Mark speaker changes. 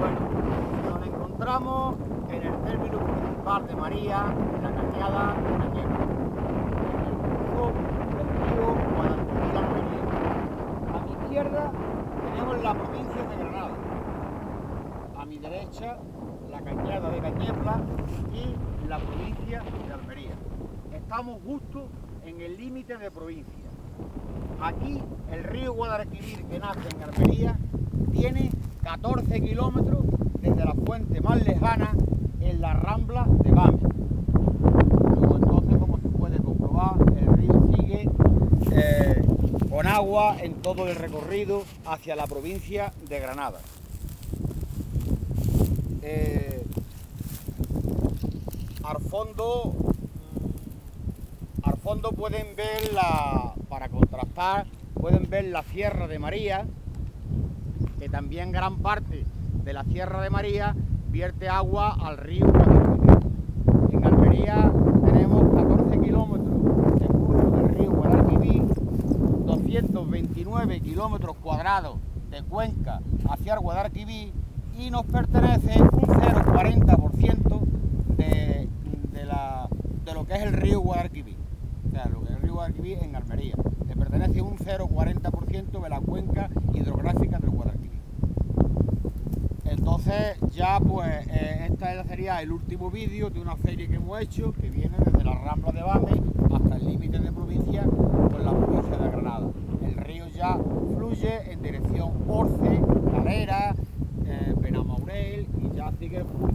Speaker 1: Bueno, nos encontramos en el término principal de María, en la cañada de la Niebla, en el curso del río Guadalquivir. A mi izquierda tenemos la provincia de Granada, a mi derecha la cañada de Cañebla y la provincia de Almería. Estamos justo en el límite de provincia. Aquí el río Guadalquivir, que nace en Almería, tiene 14 kilómetros desde la fuente más lejana en la Rambla de Bames. Luego entonces, como se puede comprobar, el río sigue con agua en todo el recorrido hacia la provincia de Granada. Al fondo pueden ver, para contrastar, pueden ver la Sierra de María, que también gran parte de la Sierra de María vierte agua al río Guadalquivir. En Almería tenemos 14 kilómetros de curso del río Guadalquivir, 229 kilómetros cuadrados de cuenca hacia el Guadalquivir y nos pertenece un 0,40% de lo que es el río Guadalquivir. O sea, lo que es el río Guadalquivir en Almería. Le pertenece un 0,40% de la cuenca hidrográfica del Guadalquivir. Entonces ya pues este sería el último vídeo de una serie que hemos hecho, que viene desde la Rambla de Bames hasta el límite de provincia con la provincia de Granada. El río ya fluye en dirección Orce, Calera, Benamaurel y ya sigue